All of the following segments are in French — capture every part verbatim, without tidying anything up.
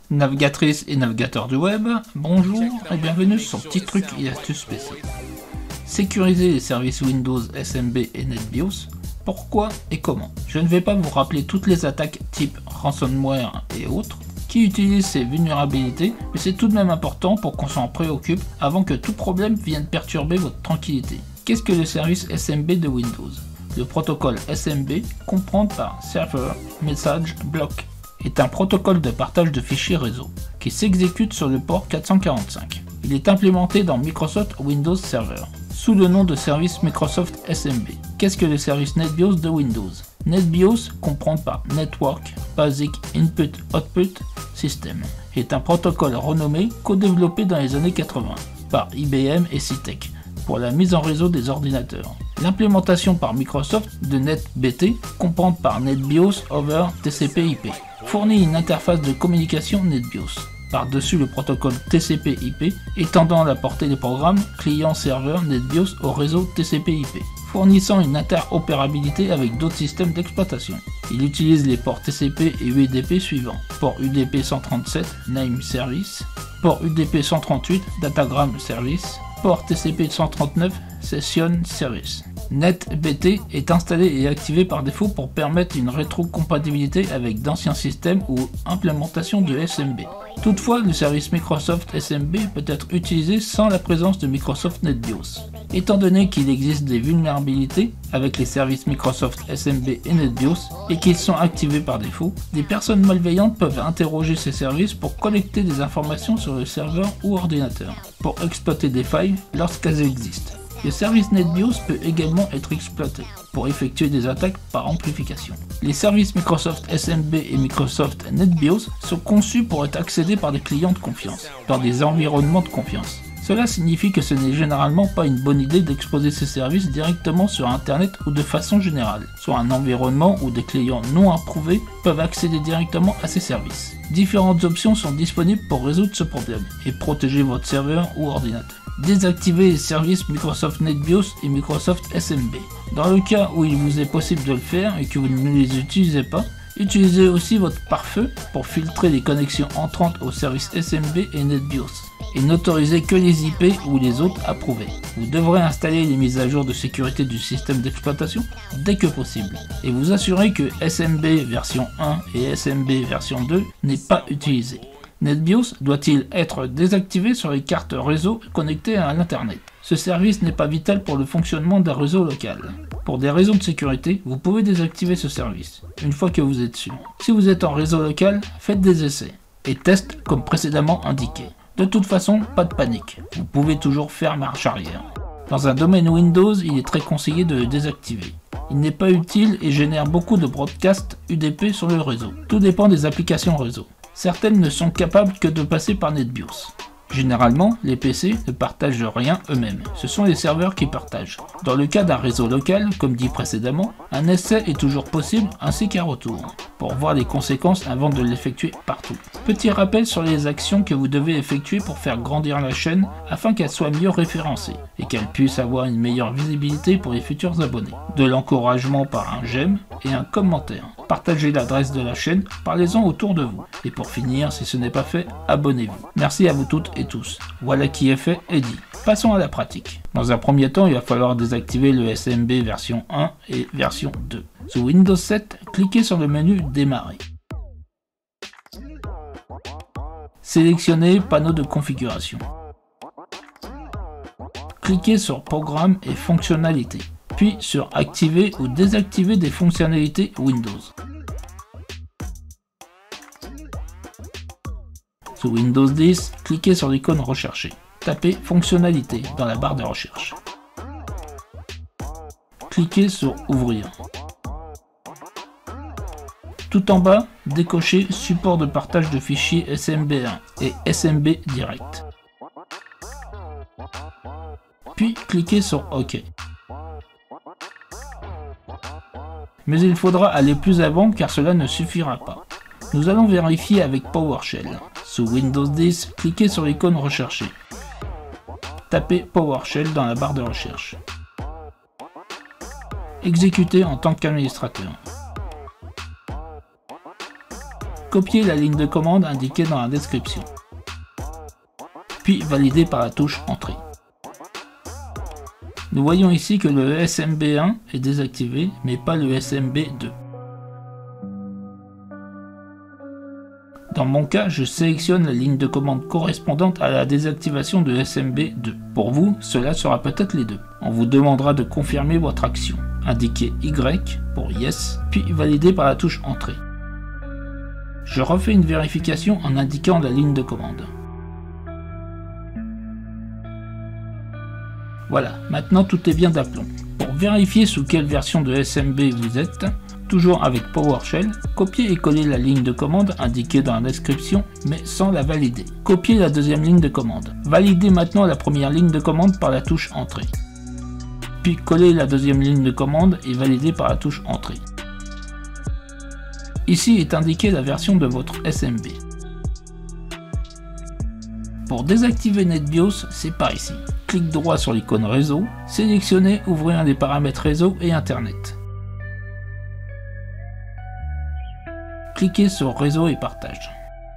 Navigatrice et navigateur du web, bonjour et bienvenue sur Petit Truc et Astuces P C. Sécuriser les services Windows, S M B et NetBIOS, pourquoi et comment? Je ne vais pas vous rappeler toutes les attaques type ransomware et autres qui utilisent ces vulnérabilités, mais c'est tout de même important pour qu'on s'en préoccupe avant que tout problème vienne perturber votre tranquillité. Qu'est-ce que le service S M B de Windows? Le protocole S M B, comprend par Server Message Block, est un protocole de partage de fichiers réseau qui s'exécute sur le port quatre cent quarante-cinq. Il est implémenté dans Microsoft Windows Server sous le nom de service Microsoft S M B. Qu'est-ce que le service NetBIOS de Windows? NetBIOS, comprend par Network Basic Input Output System, est un protocole renommé co-développé dans les années quatre-vingts par I B M et Citech pour la mise en réseau des ordinateurs. L'implémentation par Microsoft de NetBT, comprend par NetBIOS over T C P I P, fournit une interface de communication NetBIOS par-dessus le protocole T C P I P, étendant la portée des programmes client-serveur NetBIOS au réseau T C P I P, fournissant une interopérabilité avec d'autres systèmes d'exploitation. Il utilise les ports T C P et U D P suivants: port U D P cent trente-sept Name Service, port U D P cent trente-huit Datagram Service, port T C P cent trente-neuf Session Service. NetBT est installé et activé par défaut pour permettre une rétrocompatibilité avec d'anciens systèmes ou implémentations de S M B. Toutefois, le service Microsoft S M B peut être utilisé sans la présence de Microsoft NetBIOS. Étant donné qu'il existe des vulnérabilités avec les services Microsoft S M B et NetBIOS et qu'ils sont activés par défaut, des personnes malveillantes peuvent interroger ces services pour collecter des informations sur le serveur ou ordinateur, pour exploiter des failles lorsqu'elles existent. Le service NetBIOS peut également être exploité pour effectuer des attaques par amplification. Les services Microsoft S M B et Microsoft NetBIOS sont conçus pour être accédés par des clients de confiance, dans des environnements de confiance. Cela signifie que ce n'est généralement pas une bonne idée d'exposer ces services directement sur Internet ou de façon générale, sur un environnement où des clients non approuvés peuvent accéder directement à ces services. Différentes options sont disponibles pour résoudre ce problème et protéger votre serveur ou ordinateur. Désactivez les services Microsoft NetBIOS et Microsoft S M B. Dans le cas où il vous est possible de le faire et que vous ne les utilisez pas, utilisez aussi votre pare-feu pour filtrer les connexions entrantes aux services S M B et NetBIOS et n'autorisez que les I P ou les autres approuvés. Vous devrez installer les mises à jour de sécurité du système d'exploitation dès que possible et vous assurer que S M B version un et S M B version deux n'est pas utilisé. NetBIOS doit-il être désactivé sur les cartes réseau connectées à l'internet? Ce service n'est pas vital pour le fonctionnement d'un réseau local. Pour des raisons de sécurité, vous pouvez désactiver ce service une fois que vous êtes sûr. Si vous êtes en réseau local, faites des essais et test comme précédemment indiqué. De toute façon, pas de panique, vous pouvez toujours faire marche arrière. Dans un domaine Windows, il est très conseillé de le désactiver. Il n'est pas utile et génère beaucoup de broadcasts U D P sur le réseau. Tout dépend des applications réseau. Certaines ne sont capables que de passer par NetBIOS. Généralement, les P C ne partagent rien eux-mêmes, ce sont les serveurs qui partagent. Dans le cas d'un réseau local, comme dit précédemment, un essai est toujours possible ainsi qu'un retour, pour voir les conséquences avant de l'effectuer partout. Petit rappel sur les actions que vous devez effectuer pour faire grandir la chaîne afin qu'elle soit mieux référencée et qu'elle puisse avoir une meilleure visibilité pour les futurs abonnés. De l'encouragement par un j'aime et un commentaire. Partagez l'adresse de la chaîne, parlez-en autour de vous. Et pour finir, si ce n'est pas fait, abonnez-vous. Merci à vous toutes et tous. Voilà qui est fait et dit. Passons à la pratique. Dans un premier temps, il va falloir désactiver le S M B version un et version deux. Sous Windows sept, cliquez sur le menu Démarrer. Sélectionnez Panneau de configuration. Cliquez sur Programmes et fonctionnalités, puis sur Activer ou désactiver des fonctionnalités Windows. Sous Windows dix, cliquez sur l'icône Rechercher. Tapez Fonctionnalités dans la barre de recherche. Cliquez sur Ouvrir. Tout en bas, décochez Support de partage de fichiers S M B un et S M B Direct. Puis cliquez sur OK. Mais il faudra aller plus avant car cela ne suffira pas. Nous allons vérifier avec PowerShell. Sous Windows dix, cliquez sur l'icône Rechercher. Tapez PowerShell dans la barre de recherche. Exécutez en tant qu'administrateur. Copiez la ligne de commande indiquée dans la description, puis validez par la touche Entrée. Nous voyons ici que le S M B un est désactivé, mais pas le S M B deux. Dans mon cas, je sélectionne la ligne de commande correspondante à la désactivation de S M B deux. Pour vous, cela sera peut-être les deux. On vous demandera de confirmer votre action. Indiquez Y pour Yes, puis validez par la touche Entrée. Je refais une vérification en indiquant la ligne de commande. Voilà, maintenant tout est bien d'aplomb. Pour vérifier sous quelle version de S M B vous êtes, toujours avec PowerShell, copiez et collez la ligne de commande indiquée dans la description, mais sans la valider. Copiez la deuxième ligne de commande. Validez maintenant la première ligne de commande par la touche Entrée. Puis collez la deuxième ligne de commande et validez par la touche Entrée. Ici est indiquée la version de votre S M B. Pour désactiver NetBIOS, c'est par ici. Clic droit sur l'icône réseau, sélectionnez, ouvrez un des paramètres réseau et internet. Cliquez sur réseau et partage.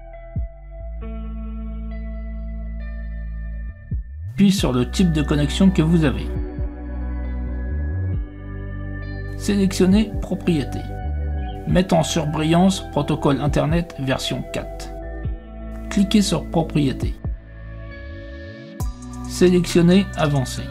Puis sur le type de connexion que vous avez. Sélectionnez propriété. Mettre en surbrillance protocole internet version quatre. Cliquez sur propriété. Sélectionnez Avancer.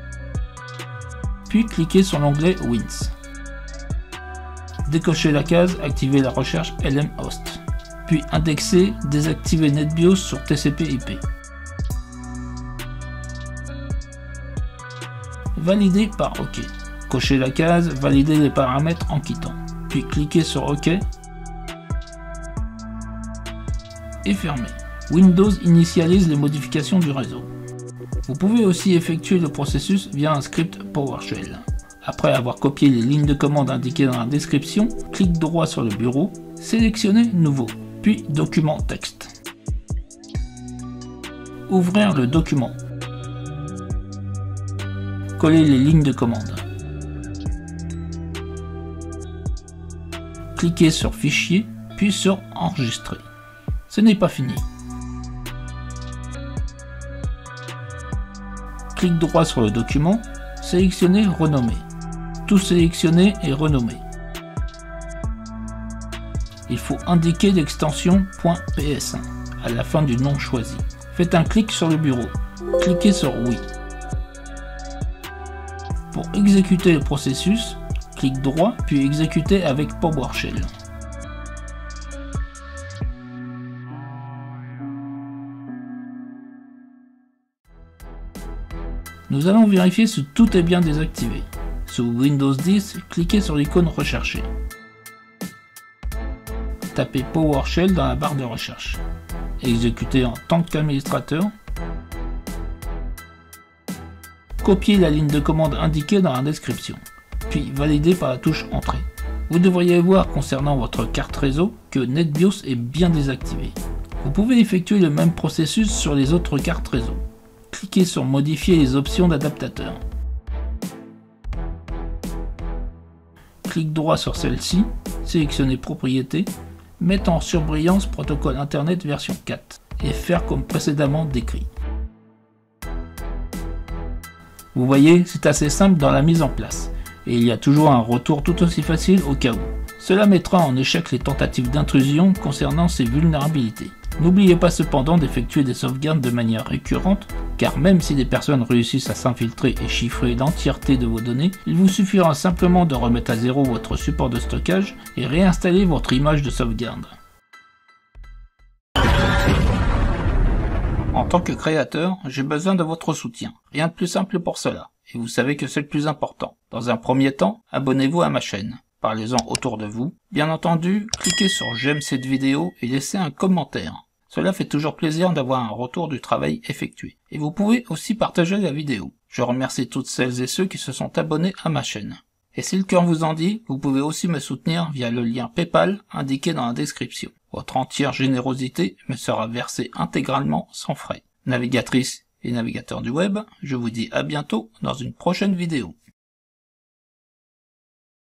Puis cliquez sur l'onglet Wins. Décochez la case Activer la recherche L M Host. Puis indexer Désactiver NetBIOS sur T C P I P. Validez par OK. Cochez la case Valider les paramètres en quittant. Puis cliquez sur OK et fermez. Windows initialise les modifications du réseau. Vous pouvez aussi effectuer le processus via un script PowerShell. Après avoir copié les lignes de commande indiquées dans la description, clic droit sur le bureau, sélectionnez Nouveau, puis Document texte. Ouvrir le document. Coller les lignes de commande. Cliquez sur Fichier, puis sur Enregistrer. Ce n'est pas fini. Clic droit sur le document, sélectionnez Renommer. Tout sélectionner et renommer. Il faut indiquer l'extension .p s un à la fin du nom choisi. Faites un clic sur le bureau. Cliquez sur Oui. Pour exécuter le processus, clic droit puis exécuter avec PowerShell. Nous allons vérifier si tout est bien désactivé. Sous Windows dix, cliquez sur l'icône recherchée. Tapez PowerShell dans la barre de recherche. Exécutez en tant qu'administrateur. Copiez la ligne de commande indiquée dans la description, puis validez par la touche Entrée. Vous devriez voir concernant votre carte réseau que NetBIOS est bien désactivé. Vous pouvez effectuer le même processus sur les autres cartes réseau. Cliquez sur Modifier les options d'adaptateur. Clic droit sur celle-ci, sélectionnez Propriété, mettre en surbrillance Protocole Internet version quatre et faire comme précédemment décrit. Vous voyez, c'est assez simple dans la mise en place, et il y a toujours un retour tout aussi facile au cas où. Cela mettra en échec les tentatives d'intrusion concernant ces vulnérabilités. N'oubliez pas cependant d'effectuer des sauvegardes de manière récurrente, car même si des personnes réussissent à s'infiltrer et chiffrer l'entièreté de vos données, il vous suffira simplement de remettre à zéro votre support de stockage et réinstaller votre image de sauvegarde. En tant que créateur, j'ai besoin de votre soutien. Rien de plus simple pour cela, et vous savez que c'est le plus important. Dans un premier temps, abonnez-vous à ma chaîne. Parlez-en autour de vous. Bien entendu, cliquez sur j'aime cette vidéo et laissez un commentaire. Cela fait toujours plaisir d'avoir un retour du travail effectué. Et vous pouvez aussi partager la vidéo. Je remercie toutes celles et ceux qui se sont abonnés à ma chaîne. Et si le cœur vous en dit, vous pouvez aussi me soutenir via le lien PayPal indiqué dans la description. Votre entière générosité me sera versée intégralement sans frais. Navigatrice et navigateur du web, je vous dis à bientôt dans une prochaine vidéo.